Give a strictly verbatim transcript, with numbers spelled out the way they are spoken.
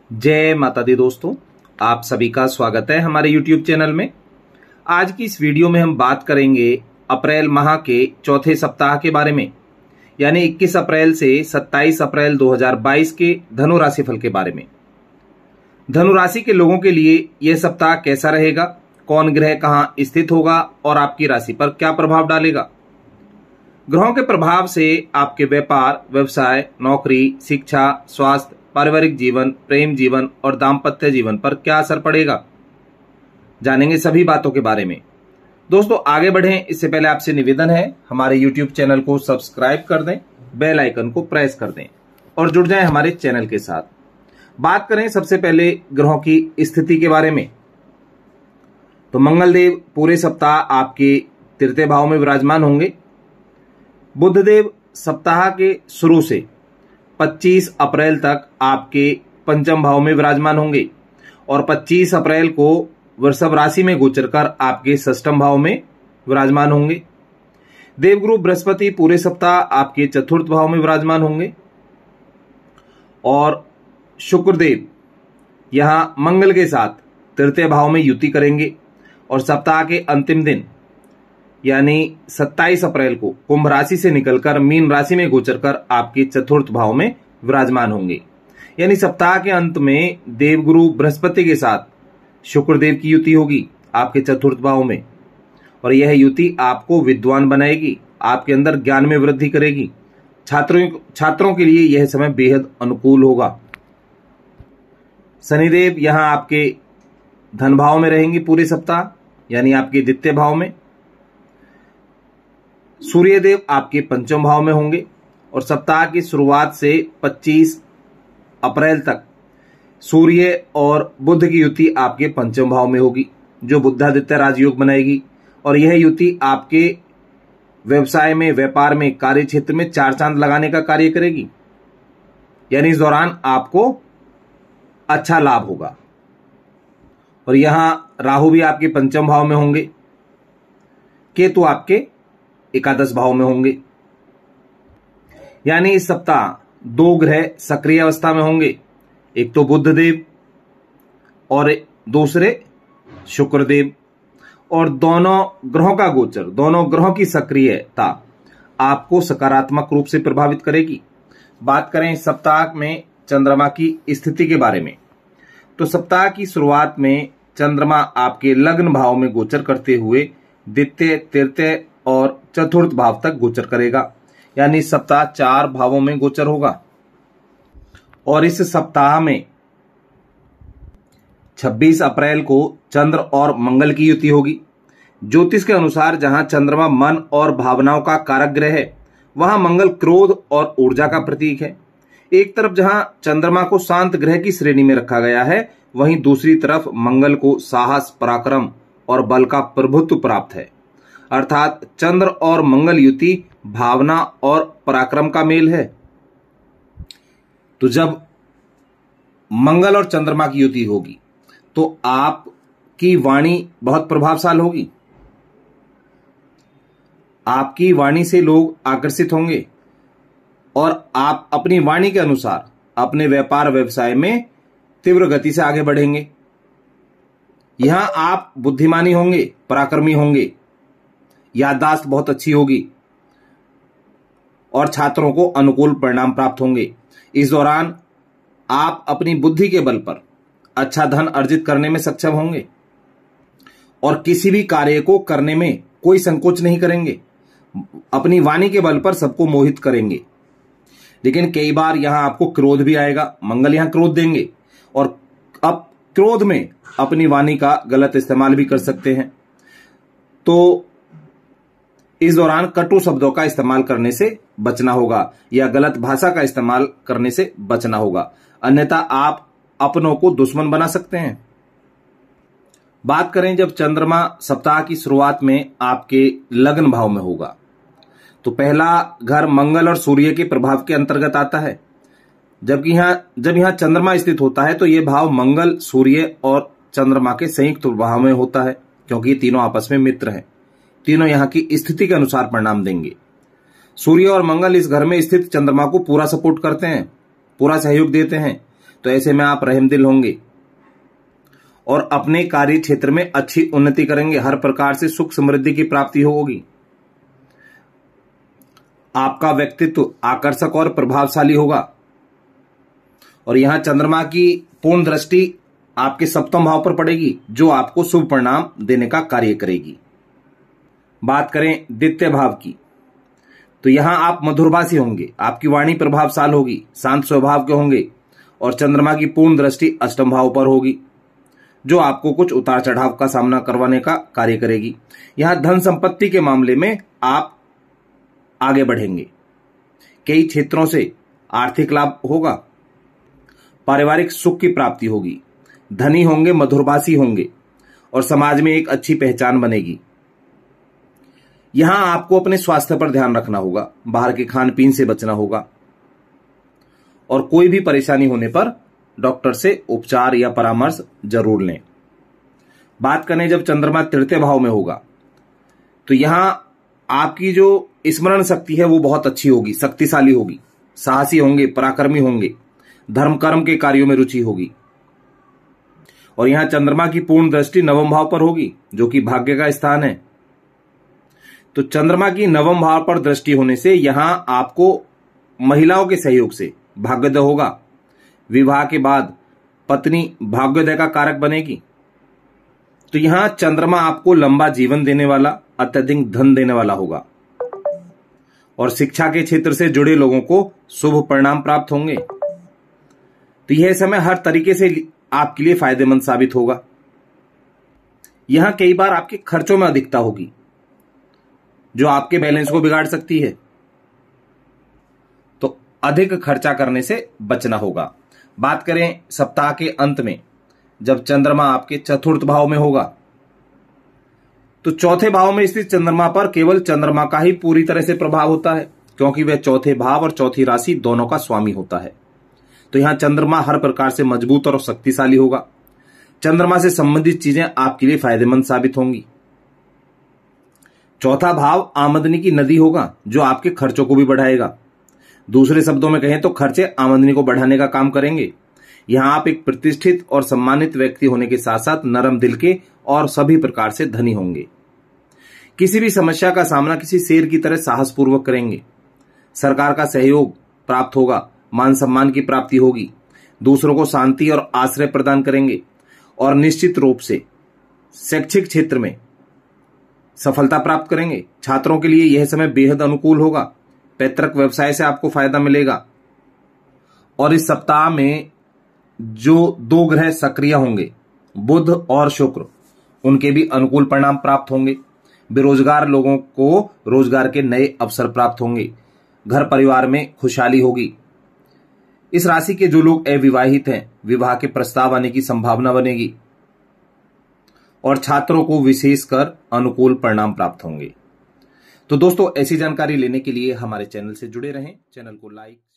जय माता दी दोस्तों, आप सभी का स्वागत है हमारे यूट्यूब चैनल में। आज की इस वीडियो में हम बात करेंगे अप्रैल माह के चौथे सप्ताह के बारे में, यानी इक्कीस अप्रैल से सत्ताईस अप्रैल दो हज़ार बाईस के धनु राशि फल के बारे में। धनु राशि के लोगों के लिए यह सप्ताह कैसा रहेगा, कौन ग्रह कहां स्थित होगा और आपकी राशि पर क्या प्रभाव डालेगा। ग्रहों के प्रभाव से आपके व्यापार, व्यवसाय, नौकरी, शिक्षा, स्वास्थ्य, पारिवारिक जीवन, प्रेम जीवन और दाम्पत्य जीवन पर क्या असर पड़ेगा, जानेंगे सभी बातों के बारे में। दोस्तों आगे बढ़ें इससे पहले आपसे निवेदन है, हमारे यूट्यूब चैनल को सब्सक्राइब कर दें, बेल आइकन को प्रेस कर दें और जुड़ जाएं हमारे चैनल के साथ। बात करें सबसे पहले ग्रहों की स्थिति के बारे में, तो मंगलदेव पूरे सप्ताह आपके तृतीय भाव में विराजमान होंगे। बुधदेव सप्ताह के शुरू से पच्चीस अप्रैल तक आपके पंचम भाव में विराजमान होंगे और पच्चीस अप्रैल को वृषभ राशि में गोचर कर आपके षष्ठम भाव में विराजमान होंगे। देवगुरु बृहस्पति पूरे सप्ताह आपके चतुर्थ भाव में विराजमान होंगे और शुक्रदेव यहां मंगल के साथ तृतीय भाव में युति करेंगे और सप्ताह के अंतिम दिन यानी सत्ताईस अप्रैल को कुंभ राशि से निकलकर मीन राशि में गोचर कर आपके चतुर्थ भाव में विराजमान होंगे। यानी सप्ताह के अंत में देवगुरु बृहस्पति के साथ शुक्रदेव की युति होगी आपके चतुर्थ भाव में और यह युति आपको विद्वान बनाएगी, आपके अंदर ज्ञान में वृद्धि करेगी। छात्रों छात्रों के लिए यह समय बेहद अनुकूल होगा। शनिदेव यहां आपके धन भाव में रहेंगे पूरे सप्ताह, यानी आपके द्वितीय भाव में। सूर्यदेव आपके पंचम भाव में होंगे और सप्ताह की शुरुआत से पच्चीस अप्रैल तक सूर्य और बुध की युति आपके पंचम भाव में होगी, जो बुधादित्य राजयोग बनाएगी और यह युति आपके व्यवसाय में, व्यापार में, कार्य क्षेत्र में चार चांद लगाने का कार्य करेगी। यानी इस दौरान आपको अच्छा लाभ होगा। और यहां राहु भी आपके पंचम भाव में होंगे, केतु आपके एकादश भाव में होंगे। यानी इस सप्ताह दो ग्रह सक्रिय अवस्था में होंगे, एक तो बुधदेव और दूसरे शुक्रदेव। और दोनों ग्रहों का गोचर, दोनों ग्रहों की सक्रियता आपको सकारात्मक रूप से प्रभावित करेगी। बात करें इस सप्ताह में चंद्रमा की स्थिति के बारे में, तो सप्ताह की शुरुआत में चंद्रमा आपके लग्न भाव में गोचर करते हुए द्वितीय, तृतीय और चतुर्थ भाव तक गोचर करेगा। यानी सप्ताह चार भावों में गोचर होगा और इस सप्ताह में छब्बीस अप्रैल को चंद्र और मंगल की युति होगी। ज्योतिष के अनुसार जहां चंद्रमा मन और भावनाओं का कारक ग्रह है, वहां मंगल क्रोध और ऊर्जा का प्रतीक है। एक तरफ जहां चंद्रमा को शांत ग्रह की श्रेणी में रखा गया है, वहीं दूसरी तरफ मंगल को साहस, पराक्रम और बल का प्रभुत्व प्राप्त है। अर्थात चंद्र और मंगल युति भावना और पराक्रम का मेल है। तो जब मंगल और चंद्रमा की युति होगी तो आपकी वाणी बहुत प्रभावशाली होगी, आपकी वाणी से लोग आकर्षित होंगे और आप अपनी वाणी के अनुसार अपने व्यापार व्यवसाय में तीव्र गति से आगे बढ़ेंगे। यहां आप बुद्धिमानी होंगे, पराक्रमी होंगे, याददाश्त बहुत अच्छी होगी और छात्रों को अनुकूल परिणाम प्राप्त होंगे। इस दौरान आप अपनी बुद्धि के बल पर अच्छा धन अर्जित करने में सक्षम होंगे और किसी भी कार्य को करने में कोई संकोच नहीं करेंगे। अपनी वाणी के बल पर सबको मोहित करेंगे। लेकिन कई बार यहां आपको क्रोध भी आएगा, मंगल यहां क्रोध देंगे और अब क्रोध में अपनी वाणी का गलत इस्तेमाल भी कर सकते हैं। तो इस दौरान कटु शब्दों का इस्तेमाल करने से बचना होगा या गलत भाषा का इस्तेमाल करने से बचना होगा, अन्यथा आप अपनों को दुश्मन बना सकते हैं। बात करें जब चंद्रमा सप्ताह की शुरुआत में आपके लग्न भाव में होगा, तो पहला घर मंगल और सूर्य के प्रभाव के अंतर्गत आता है। जबकि यहां जब यहां चंद्रमा स्थित होता है तो यह भाव मंगल, सूर्य और चंद्रमा के संयुक्त प्रभाव में होता है, क्योंकि ये तीनों आपस में मित्र हैं। तीनों यहां की स्थिति के अनुसार परिणाम देंगे। सूर्य और मंगल इस घर में स्थित चंद्रमा को पूरा सपोर्ट करते हैं, पूरा सहयोग देते हैं, तो ऐसे में आप रहमदिल होंगे और अपने कार्य क्षेत्र में अच्छी उन्नति करेंगे। हर प्रकार से सुख समृद्धि की प्राप्ति होगी। आपका व्यक्तित्व आकर्षक और प्रभावशाली होगा। और यहां चंद्रमा की पूर्ण दृष्टि आपके सप्तम भाव पर पड़ेगी, जो आपको शुभ परिणाम देने का कार्य करेगी। बात करें द्वितीय भाव की, तो यहां आप मधुरभाषी होंगे, आपकी वाणी प्रभावशाली होगी, शांत स्वभाव के होंगे और चंद्रमा की पूर्ण दृष्टि अष्टम भाव पर होगी, जो आपको कुछ उतार चढ़ाव का सामना करवाने का कार्य करेगी। यहां धन संपत्ति के मामले में आप आगे बढ़ेंगे। कई क्षेत्रों से आर्थिक लाभ होगा। पारिवारिक सुख की प्राप्ति होगी। धनी होंगे, मधुरभाषी होंगे और समाज में एक अच्छी पहचान बनेगी। यहां आपको अपने स्वास्थ्य पर ध्यान रखना होगा, बाहर के खान पीन से बचना होगा और कोई भी परेशानी होने पर डॉक्टर से उपचार या परामर्श जरूर लें। बात करें जब चंद्रमा तृतीय भाव में होगा, तो यहां आपकी जो स्मरण शक्ति है वो बहुत अच्छी होगी, शक्तिशाली होगी, साहसी होंगे, पराक्रमी होंगे, धर्म कर्म के कार्यों में रुचि होगी। और यहां चंद्रमा की पूर्ण दृष्टि नवम भाव पर होगी, जो कि भाग्य का स्थान है। तो चंद्रमा की नवम भाव पर दृष्टि होने से यहां आपको महिलाओं के सहयोग से भाग्योदय होगा। विवाह के बाद पत्नी भाग्योदय का कारक बनेगी। तो यहां चंद्रमा आपको लंबा जीवन देने वाला, अत्यधिक धन देने वाला होगा और शिक्षा के क्षेत्र से जुड़े लोगों को शुभ परिणाम प्राप्त होंगे। तो यह समय हर तरीके से आपके लिए फायदेमंद साबित होगा। यहां कई बार आपके खर्चों में अधिकता होगी, जो आपके बैलेंस को बिगाड़ सकती है, तो अधिक खर्चा करने से बचना होगा। बात करें सप्ताह के अंत में, जब चंद्रमा आपके चतुर्थ भाव में होगा, तो चौथे भाव में स्थित चंद्रमा पर केवल चंद्रमा का ही पूरी तरह से प्रभाव होता है, क्योंकि वह चौथे भाव और चौथी राशि दोनों का स्वामी होता है। तो यहां चंद्रमा हर प्रकार से मजबूत और शक्तिशाली होगा। चंद्रमा से संबंधित चीजें आपके लिए फायदेमंद साबित होंगी। चौथा भाव आमदनी की नदी होगा, जो आपके खर्चों को भी बढ़ाएगा। दूसरे शब्दों में कहें तो खर्चे आमदनी को बढ़ाने का काम करेंगे। यहां आप एक प्रतिष्ठित और सम्मानित व्यक्ति होने के साथ साथ नरम दिल के और सभी प्रकार से धनी होंगे। किसी भी समस्या का सामना किसी शेर की तरह साहसपूर्वक करेंगे। सरकार का सहयोग प्राप्त होगा, मान सम्मान की प्राप्ति होगी, दूसरों को शांति और आश्रय प्रदान करेंगे और निश्चित रूप से शैक्षिक क्षेत्र में सफलता प्राप्त करेंगे। छात्रों के लिए यह समय बेहद अनुकूल होगा। पैतृक व्यवसाय से आपको फायदा मिलेगा और इस सप्ताह में जो दो ग्रह सक्रिय होंगे, बुध और शुक्र, उनके भी अनुकूल परिणाम प्राप्त होंगे। बेरोजगार लोगों को रोजगार के नए अवसर प्राप्त होंगे। घर परिवार में खुशहाली होगी। इस राशि के जो लोग अविवाहित हैं, विवाह के प्रस्ताव आने की संभावना बनेगी और छात्रों को विशेषकर अनुकूल परिणाम प्राप्त होंगे। तो दोस्तों, ऐसी जानकारी लेने के लिए हमारे चैनल से जुड़े रहें। चैनल को लाइक